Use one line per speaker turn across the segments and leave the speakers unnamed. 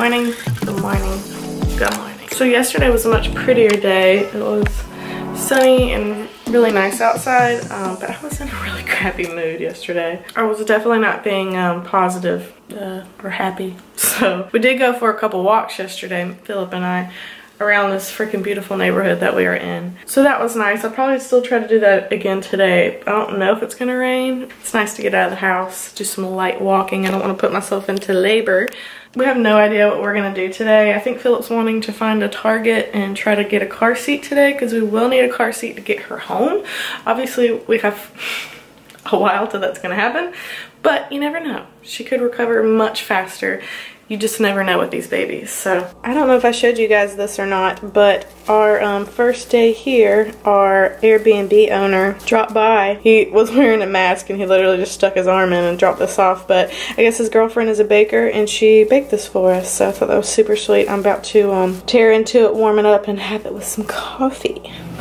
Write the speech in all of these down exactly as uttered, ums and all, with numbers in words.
morning, good morning, good morning. So yesterday was a much prettier day. It was sunny and really nice outside, um, but I was in a really crappy mood yesterday. I was definitely not being um, positive uh, or happy. So we did go for a couple walks yesterday, Philip and I, around this freaking beautiful neighborhood that we are in. So that was nice. I'll probably still try to do that again today. I don't know if it's gonna rain. It's nice to get out of the house, do some light walking. I don't want to put myself into labor. We have no idea what we're gonna do today. I think Philip's wanting to find a Target and try to get a car seat today because we will need a car seat to get her home. Obviously, we have a while till that's gonna happen, but you never know. She could recover much faster. You just never know with these babies. So I don't know if I showed you guys this or not, but our um, first day here, our Airbnb owner dropped by. He was wearing a mask and he literally just stuck his arm in and dropped this off, but I guess his girlfriend is a baker and she baked this for us, so I thought that was super sweet. I'm about to um, tear into it, warm it up, and have it with some coffee.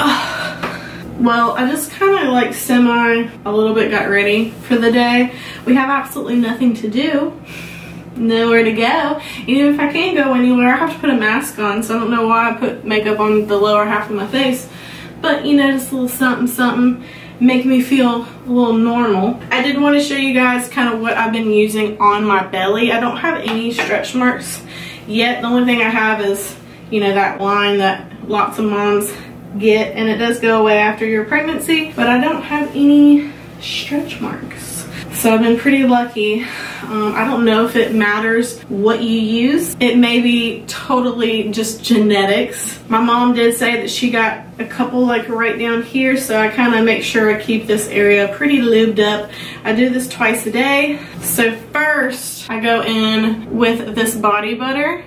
Well, I just kind of like semi a little bit got ready for the day. We have absolutely nothing to do. Nowhere to go. Even if I can go anywhere, I have to put a mask on, so I don't know why I put makeup on the lower half of my face. But you know, just a little something something, make me feel a little normal. I did want to show you guys kind of what I've been using on my belly. I don't have any stretch marks yet. The only thing I have is, you know, that line that lots of moms get, and it does go away after your pregnancy, but I don't have any stretch marks. So I've been pretty lucky. Um, I don't know if it matters what you use. It may be totally just genetics. My mom did say that she got a couple like right down here, so I kind of make sure I keep this area pretty lubed up. I do this twice a day. So first I go in with this body butter.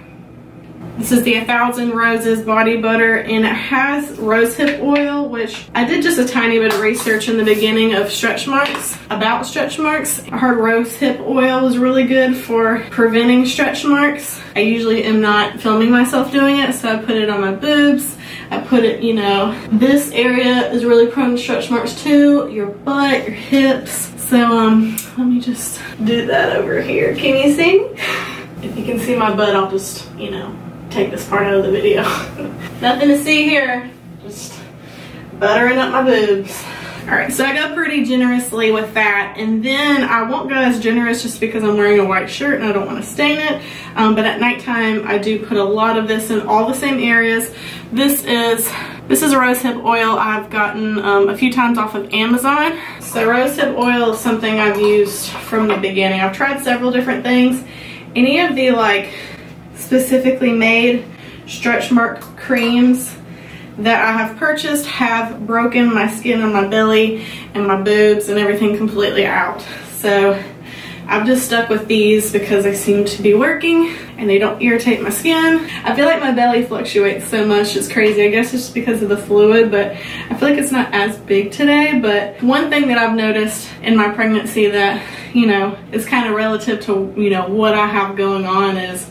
This is the A Thousand Roses body butter, and it has rosehip oil, which I did just a tiny bit of research in the beginning of stretch marks, about stretch marks. I heard rosehip oil is really good for preventing stretch marks. I usually am not filming myself doing it, so I put it on my boobs. I put it, you know, this area is really prone to stretch marks too, your butt, your hips. So um, let me just do that over here. Can you see? If you can see my butt, I'll just, you know, take this part out of the video. Nothing to see here, just buttering up my boobs. All right, so I go pretty generously with that, and then I won't go as generous just because I'm wearing a white shirt and I don't want to stain it, um, but at nighttime I do put a lot of this in all the same areas. This is this is a rosehip oil I've gotten um, a few times off of Amazon. So rosehip oil is something I've used from the beginning. I've tried several different things. Any of the like specifically made stretch mark creams that I have purchased have broken my skin on my belly and my boobs and everything completely out. So I've just stuck with these because they seem to be working and they don't irritate my skin. I feel like my belly fluctuates so much, it's crazy. I guess it's just because of the fluid, but I feel like it's not as big today. But one thing that I've noticed in my pregnancy that, you know, is kind of relative to, you know, what I have going on is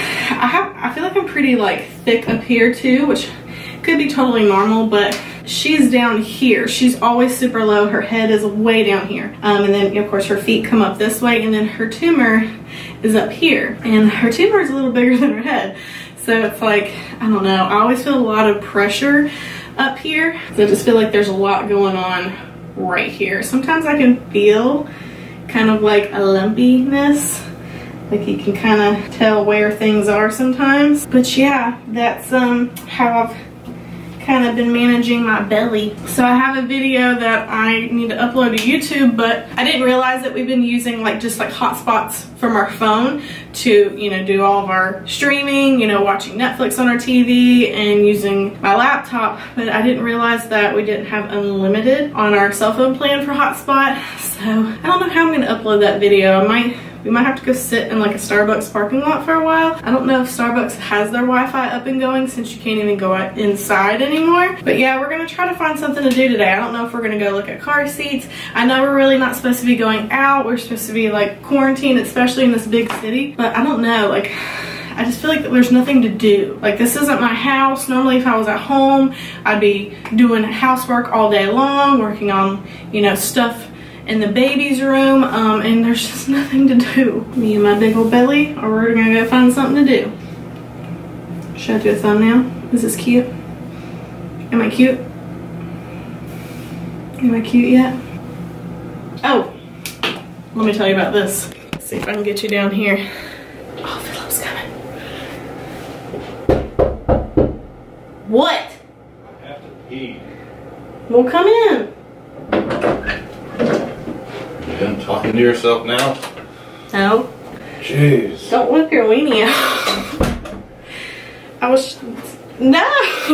I have, I feel like I'm pretty like thick up here too, which could be totally normal, but she's down here. She's always super low. Her head is way down here. Um, and then of course her feet come up this way, and then her tumor is up here. And her tumor is a little bigger than her head. So it's like, I don't know. I always feel a lot of pressure up here. So I just feel like there's a lot going on right here. Sometimes I can feel kind of like a lumpiness. Like you can kind of tell where things are sometimes. But yeah, that's um how I've kind of been managing my belly. So I have a video that I need to upload to YouTube, but I didn't realize that we've been using like just like hotspots from our phone to, you know, do all of our streaming, you know, watching Netflix on our T V and using my laptop. But I didn't realize that we didn't have unlimited on our cell phone plan for hotspot. So I don't know how I'm gonna upload that video. I might We might have to go sit in like a Starbucks parking lot for a while. I don't know if Starbucks has their Wi-Fi up and going since you can't even go out inside anymore. But yeah, we're gonna try to find something to do today. I don't know if we're gonna go look at car seats. I know we're really not supposed to be going out. We're supposed to be like quarantined, especially in this big city. But I don't know, like, I just feel like there's nothing to do. Like, this isn't my house. Normally if I was at home, I'd be doing housework all day long, working on, you know, stuff in the baby's room, um, and there's just nothing to do. Me and my big old belly, or we're gonna go find something to do. Should I do a thumbnail? Is this cute? Am I cute? Am I cute yet? Oh, let me tell you about this. Let's see if I can get you down here. Oh, Philip's coming. What?
I have to pee.
Well, come in.
You done talking to yourself now?
No.
Jeez.
Don't whip your weenie out. I was... No!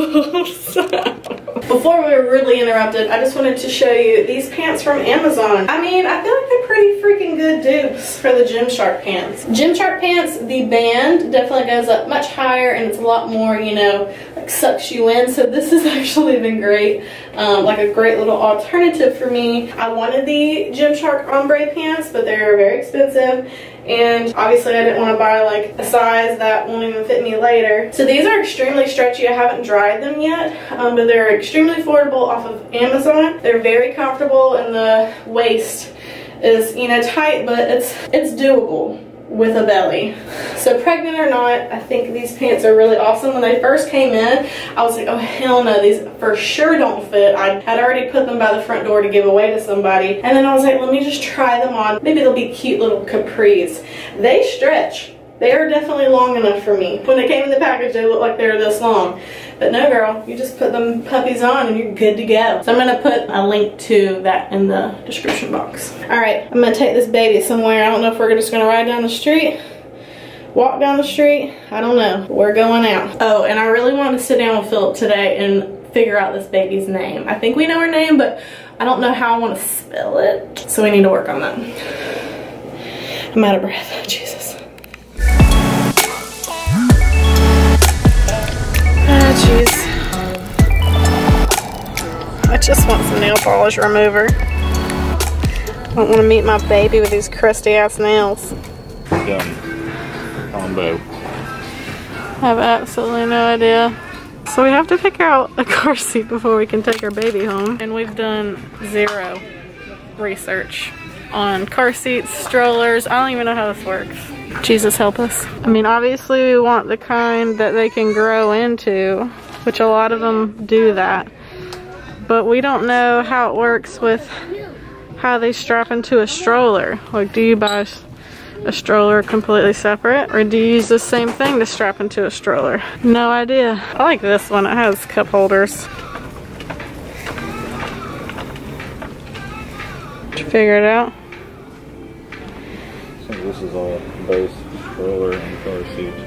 Before we were rudely interrupted, I just wanted to show you these pants from Amazon. I mean, I feel like they're pretty freaking good dupes for the Gymshark pants. Gymshark pants, the band definitely goes up much higher and it's a lot more, you know, like sucks you in. So this has actually been great. Um, like a great little alternative for me. I wanted the Gymshark ombre pants, but they're very expensive. And obviously I didn't want to buy like a size that won't even fit me later. So these are extremely stretchy. I haven't dried them yet, um, but they're extremely affordable off of Amazon. They're very comfortable and the waist is, you know, tight, but it's it's doable with a belly. So pregnant or not, I think these pants are really awesome. When they first came in, I was like, oh hell no, these for sure don't fit. I had already put them by the front door to give away to somebody. And then I was like, let me just try them on. Maybe they'll be cute little capris. They stretch. They are definitely long enough for me. When they came in the package, they looked like they were this long. But no girl, you just put them puppies on and you're good to go. So I'm gonna put a link to that in the description box. All right, I'm gonna take this baby somewhere. I don't know if we're just gonna ride down the street, walk down the street. I don't know, we're going out. Oh, and I really want to sit down with Philip today and figure out this baby's name. I think we know her name, but I don't know how I want to spell it. So we need to work on that. I'm out of breath, Jesus. Oh, jeez. I just want some nail polish remover. I don't want to meet my baby with these crusty ass nails.
Done. Combo.
I have absolutely no idea. So we have to pick out a car seat before we can take our baby home. And we've done zero research on car seats, strollers. I don't even know how this works. Jesus help us. I mean, obviously we want the kind that they can grow into, which a lot of them do that. But we don't know how it works with how they strap into a stroller. Like, do you buy a stroller completely separate, or do you use the same thing to strap into a stroller? No idea. I like this one. It has cup holders. Did you figure it out?
I think this is all both stroller and car seats.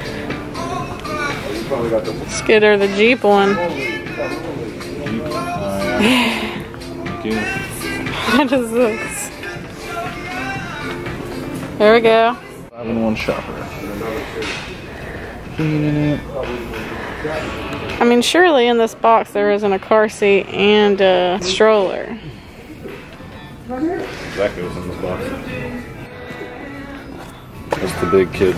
Skidder, the Jeep one.
Jeep. Oh, yeah. Thank you.
What is this? There we go.
Five in one shopper.
I mean, surely in this box there isn't a car seat and a stroller.
Exactly what's in this box. That's the big kid.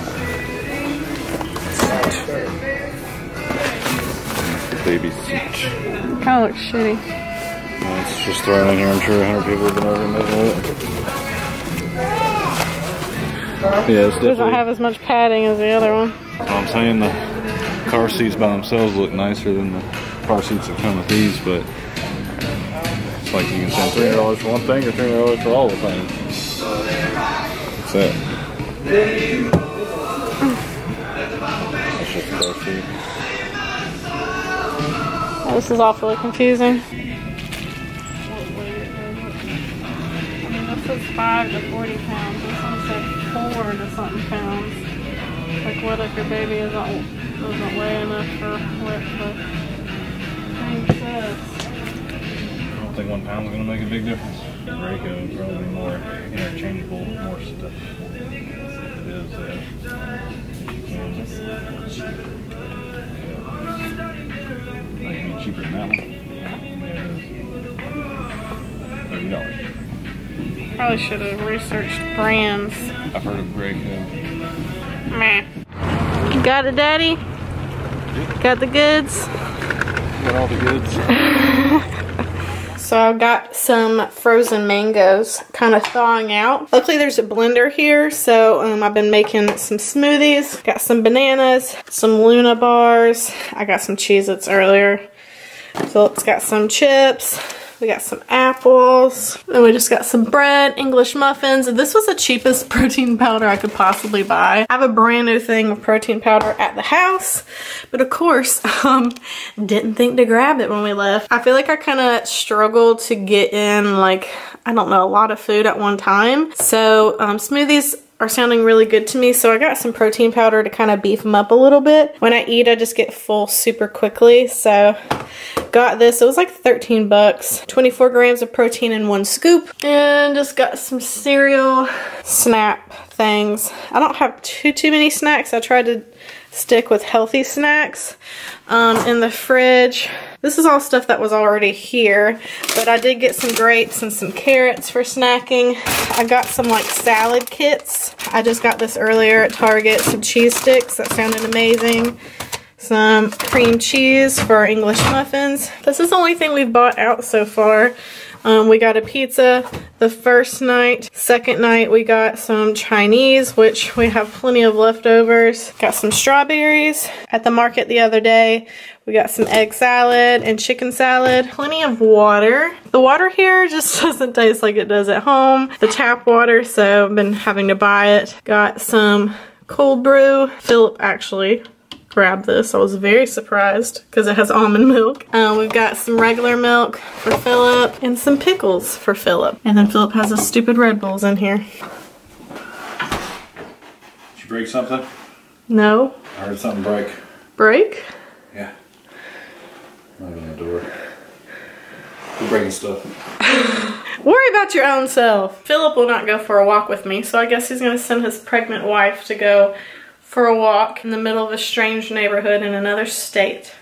Baby seat.
Kind of looks shitty.
Yeah, it's just thrown in here. I'm sure a hundred people have been over and messing with it. Yeah, it's
it doesn't have as much padding as the other one.
I'm saying the car seats by themselves look nicer than the car seats that come with these, but it's like you can spend three hundred dollars for one thing or three hundred dollars for all the things. That's it. That's just the car seat.
Oh, this is awfully confusing. This is five to forty pounds. This one said four to something pounds. Like, what if your baby isn't doesn't weigh enough for what the thing says?
I don't think one pound is going to make a big difference. Graco is probably more interchangeable, more stuff. It is, uh, you can. Might be cheaper than that one. thirty dollars.
Probably should have researched brands.
I've heard of Graco.
Meh. Got it, Daddy? Got the goods?
Got all the goods.
So I've got some frozen mangoes kind of thawing out. Luckily there's a blender here, so um, I've been making some smoothies. Got some bananas, some Luna bars. I got some Cheez-Its earlier. Philip's got some chips. We got some apples. Then we just got some bread, English muffins. This was the cheapest protein powder I could possibly buy. I have a brand new thing of protein powder at the house, but of course, um, didn't think to grab it when we left. I feel like I kind of struggled to get in, like, I don't know, a lot of food at one time. So um, smoothies are sounding really good to me, so I got some protein powder to kind of beef them up a little bit. When I eat, I just get full super quickly, so got this. It was like thirteen bucks. twenty-four grams of protein in one scoop. And just got some cereal snap things. I don't have too, too many snacks. I tried to stick with healthy snacks um, in the fridge. This is all stuff that was already here, but I did get some grapes and some carrots for snacking. I got some like salad kits. I just got this earlier at Target. Some cheese sticks. That sounded amazing. Some cream cheese for our English muffins. This is the only thing we've bought out so far. Um, we got a pizza the first night. Second night we got some Chinese, which we have plenty of leftovers. Got some strawberries at the market the other day. We got some egg salad and chicken salad. Plenty of water. The water here just doesn't taste like it does at home. The tap water, so I've been having to buy it. Got some cold brew. Philip actually grabbed this. I was very surprised because it has almond milk. Uh, we've got some regular milk for Philip and some pickles for Philip. And then Philip has his stupid Red Bulls in here.
Did you break something?
No.
I heard something break.
Break?
Yeah. Right on the door. We're breaking stuff.
Worry about your own self. Philip will not go for a walk with me, so I guess he's going to send his pregnant wife to go for a walk in the middle of a strange neighborhood in another state.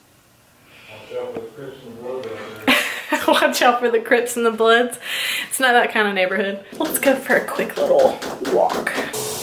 Watch out for the Crips and the Bloods. It's not that kind of neighborhood. Let's go for a quick little walk.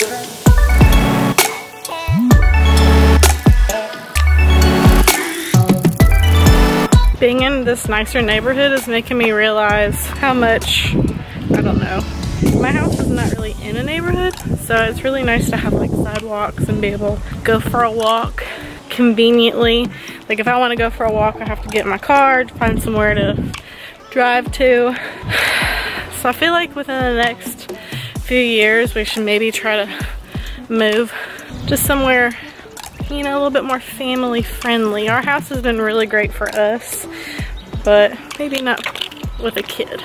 Being in this nicer neighborhood is making me realize how much, I don't know, my house is not really in a neighborhood, so it's really nice to have like sidewalks and be able to go for a walk conveniently. Like if I want to go for a walk, I have to get in my car to find somewhere to drive to. So I feel like within the next few years, we should maybe try to move just somewhere, you know, a little bit more family friendly. Our house has been really great for us, but maybe not with a kid.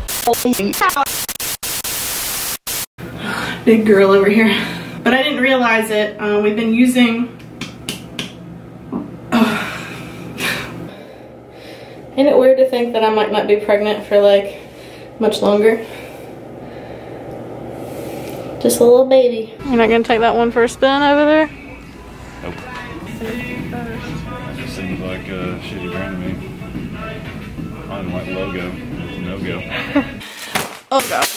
Big girl over here. But I didn't realize it. Uh, we've been using... Oh. Ain't it weird to think that I might not be pregnant for like much longer? Just a little baby. You're not gonna take that one for a spin over there?
Nope. That just seems like a shitty brand to me. I don't like logo. No go.
Oh god.